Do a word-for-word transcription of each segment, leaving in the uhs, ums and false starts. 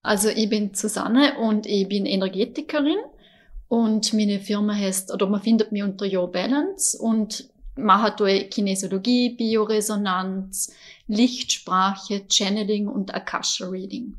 Also ich bin Susanne und ich bin Energetikerin und meine Firma heißt, oder man findet mich unter Your Balance und mache da Kinesiologie, Bioresonanz, Lichtsprache, Channeling und Akasha Reading.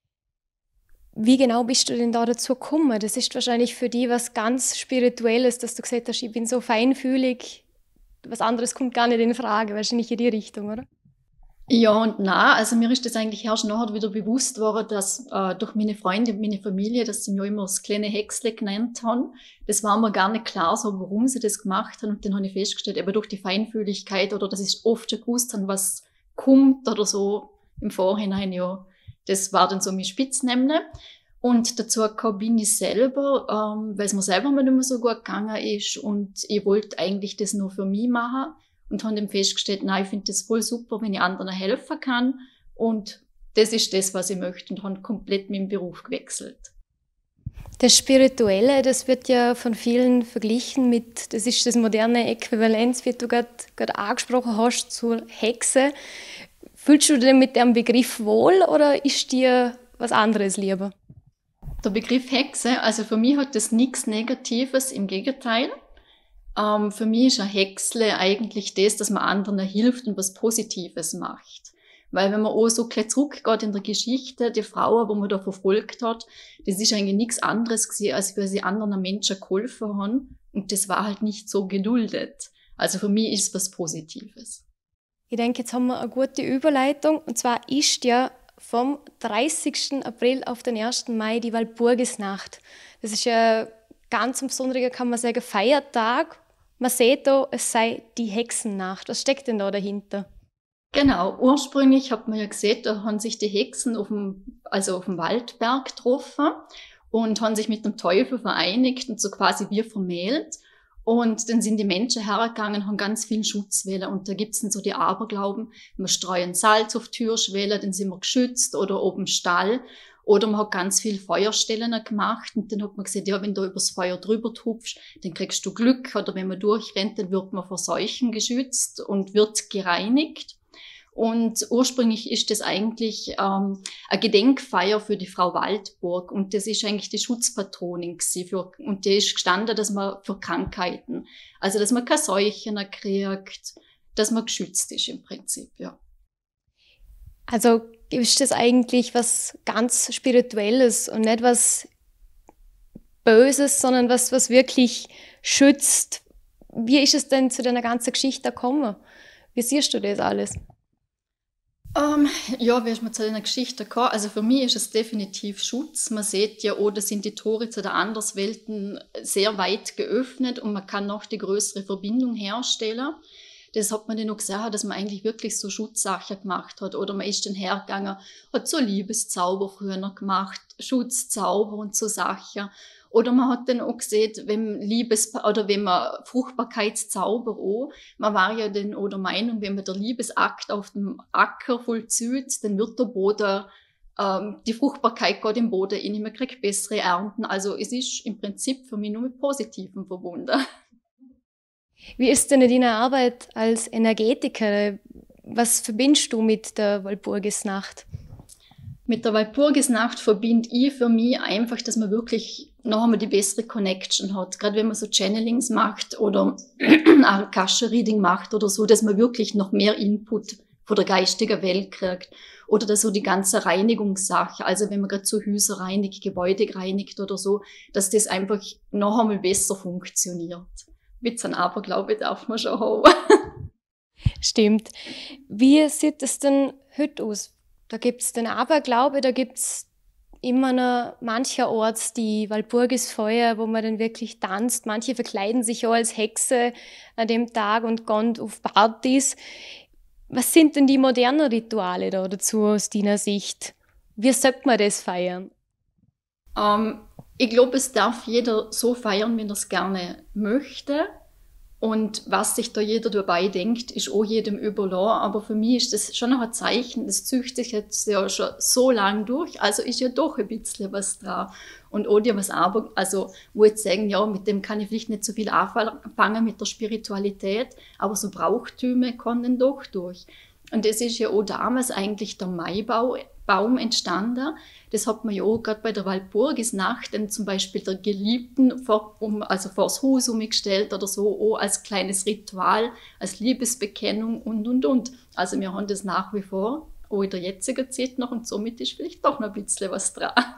Wie genau bist du denn da dazu gekommen? Das ist wahrscheinlich für dich was ganz Spirituelles, dass du gesagt hast, ich bin so feinfühlig, was anderes kommt gar nicht in Frage, wahrscheinlich in die Richtung, oder? Ja und nein, also mir ist das eigentlich erst nachher wieder bewusst geworden, dass äh, durch meine Freunde und meine Familie, dass sie mir immer das kleine Häcksle genannt haben. Das war mir gar nicht klar, so warum sie das gemacht haben. Und dann habe ich festgestellt, eben durch die Feinfühligkeit oder dass ich oft schon gewusst habe, was kommt oder so im Vorhinein, ja. Das war dann so mein Spitzname. Und dazu gekommen bin ich selber, ähm, weil es mir selber mal nicht mehr so gut gegangen ist und ich wollte eigentlich das nur für mich machen. Und haben dann festgestellt, nein, ich finde das voll super, wenn ich anderen helfen kann. Und das ist das, was ich möchte. Und habe komplett meinen Beruf gewechselt. Das Spirituelle, das wird ja von vielen verglichen mit, das ist das moderne Äquivalenz, wie du gerade angesprochen hast, zur Hexe. Fühlst du dich denn mit dem Begriff wohl oder ist dir was anderes lieber? Der Begriff Hexe, also für mich hat das nichts Negatives, im Gegenteil. Ähm, für mich ist ein Häcksle eigentlich das, dass man anderen hilft und was Positives macht. Weil wenn man auch so gleich zurückgeht in der Geschichte, die Frauen, wo man da verfolgt hat, das ist eigentlich nichts anderes gewesen, als weil sie anderen Menschen geholfen haben. Und das war halt nicht so geduldet. Also für mich ist es was Positives. Ich denke, jetzt haben wir eine gute Überleitung. Und zwar ist ja vom dreißigsten April auf den ersten Mai die Walpurgisnacht. Das ist ja ganz ein besonderer, kann man sagen, Feiertag. Man sieht da, es sei die Hexennacht. Was steckt denn da dahinter? Genau, ursprünglich hat man ja gesehen, da haben sich die Hexen auf dem, also auf dem Waldberg getroffen und haben sich mit dem Teufel vereinigt und so quasi wie vermählt. Und dann sind die Menschen hergegangen, haben ganz viel Schutzwelle. Und da gibt's dann so die Aberglauben, wir streuen Salz auf die Türschwelle, dann sind wir geschützt oder oben im Stall. Oder man hat ganz viel Feuerstellen gemacht und dann hat man gesagt, ja, wenn du übers Feuer drüber tupfst, dann kriegst du Glück. Oder wenn man durchrennt, dann wird man vor Seuchen geschützt und wird gereinigt. Und ursprünglich ist das eigentlich ähm, eine Gedenkfeier für die Frau Waldburg. Und das ist eigentlich die Schutzpatronin gewesen für, und die ist gestanden, dass man für Krankheiten, also dass man keine Seuchen kriegt, dass man geschützt ist im Prinzip, ja. Also ist das eigentlich was ganz Spirituelles und nicht was Böses, sondern was, was wirklich schützt. Wie ist es denn zu deiner ganzen Geschichte gekommen? Wie siehst du das alles? Ähm, ja, wie ist man zu einer Geschichte gekommen? Also für mich ist es definitiv Schutz. Man sieht ja, oh, da sind die Tore zu den Anderswelten sehr weit geöffnet und man kann noch die größere Verbindung herstellen. Das hat man dann noch gesehen, dass man eigentlich wirklich so Schutzsachen gemacht hat. Oder man ist dann hergegangen, hat so Liebeszauber früher noch gemacht, Schutzzauber und so Sachen. Oder man hat dann auch gesehen, wenn Liebes- oder wenn man Fruchtbarkeitszauber auch, man war ja dann auch der Meinung, wenn man der Liebesakt auf dem Acker vollzieht, dann wird der Boden, ähm, die Fruchtbarkeit geht im Boden in, man kriegt bessere Ernten. Also es ist im Prinzip für mich nur mit Positivem verbunden. Wie ist denn deine Arbeit als Energetiker? Was verbindest du mit der Walpurgisnacht? Mit der Walpurgisnacht verbinde ich für mich einfach, dass man wirklich noch einmal die bessere Connection hat. Gerade wenn man so Channelings macht oder Akasha-Reading macht oder so, dass man wirklich noch mehr Input von der geistigen Welt kriegt. Oder dass so die ganze Reinigungssache, also wenn man gerade so Häuser reinigt, Gebäude reinigt oder so, dass das einfach noch einmal besser funktioniert. Mit so einem Aberglaube darf man schon haben. Stimmt. Wie sieht es denn heute aus? Da gibt es den Aberglaube, da gibt es immer noch mancherorts die Walpurgisfeuer, wo man dann wirklich tanzt. Manche verkleiden sich auch als Hexe an dem Tag und gehen auf Partys. Was sind denn die modernen Rituale da dazu aus deiner Sicht? Wie sollte man das feiern? Ähm, ich glaube, es darf jeder so feiern, wie er es gerne möchte. Und was sich da jeder dabei denkt, ist auch jedem überlassen. Aber für mich ist das schon noch ein Zeichen, das zieht sich jetzt ja schon so lang durch, also ist ja doch ein bisschen was dran. Und auch die, was aber, also, wo jetzt sagen, ja, mit dem kann ich vielleicht nicht so viel anfangen, mit der Spiritualität, aber so Brauchtüme kommen doch durch. Und das ist ja auch damals eigentlich der Maibau Baum entstanden. Das hat man ja auch gerade bei der Walpurgisnacht dann zum Beispiel der Geliebten vor, um, also vors Haus umgestellt oder so, auch als kleines Ritual, als Liebesbekennung und, und, und. Also wir haben das nach wie vor, auch in der jetzigen Zeit noch, und somit ist vielleicht doch noch ein bisschen was dran.